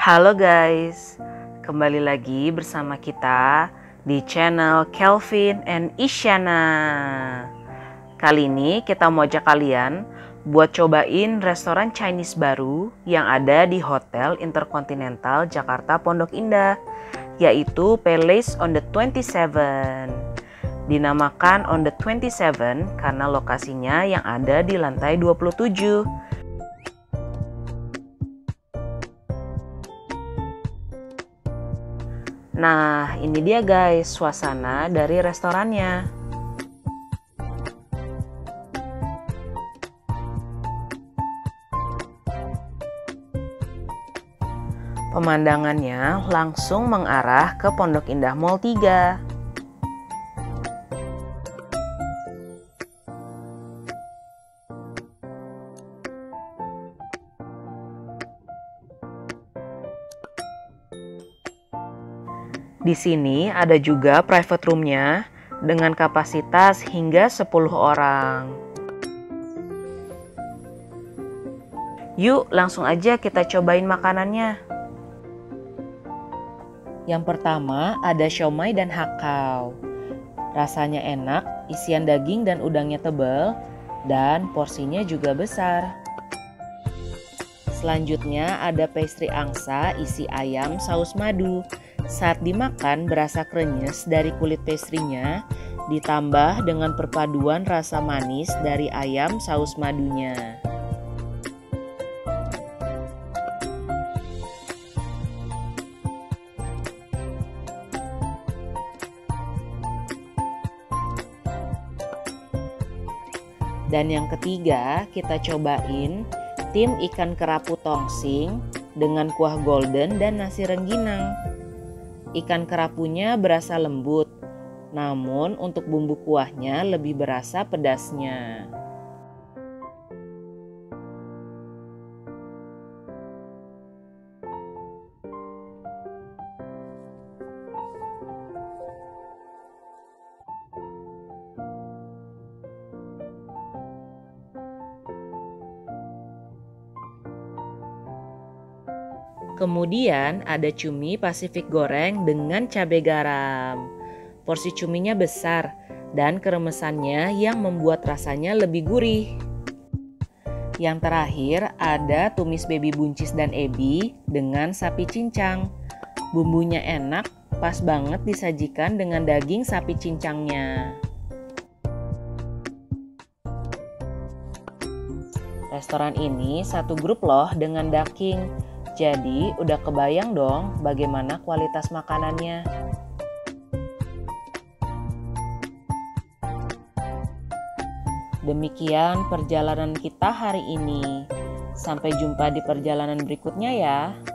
Halo guys, kembali lagi bersama kita di channel Kelvin and Isyana. Kali ini kita mau ajak kalian buat cobain restoran Chinese baru yang ada di Hotel Intercontinental Jakarta Pondok Indah, yaitu Palace on the 27. Dinamakan on the 27 karena lokasinya yang ada di lantai 27. Nah, ini dia guys suasana dari restorannya. Pemandangannya langsung mengarah ke Pondok Indah Mall 3. Di sini ada juga private room-nya dengan kapasitas hingga 10 orang. Yuk, langsung aja kita cobain makanannya. Yang pertama ada siomay dan hakau. Rasanya enak, isian daging dan udangnya tebal, dan porsinya juga besar. Selanjutnya ada pastry angsa isi ayam saus madu. Saat dimakan berasa krenyes dari kulit pastry-nya, ditambah dengan perpaduan rasa manis dari ayam saus madunya. Dan yang ketiga kita cobain tim ikan kerapu tongsing dengan kuah golden dan nasi rengginang. Ikan kerapunya berasa lembut, namun untuk bumbu kuahnya lebih berasa pedasnya. Kemudian ada cumi Pasifik goreng dengan cabai garam. Porsi cuminya besar dan keremesannya yang membuat rasanya lebih gurih. Yang terakhir ada tumis baby buncis dan ebi dengan sapi cincang. Bumbunya enak, pas banget disajikan dengan daging sapi cincangnya. Restoran ini satu grup loh dengan Daking. Jadi udah kebayang dong bagaimana kualitas makanannya. Demikian perjalanan kita hari ini. Sampai jumpa di perjalanan berikutnya ya.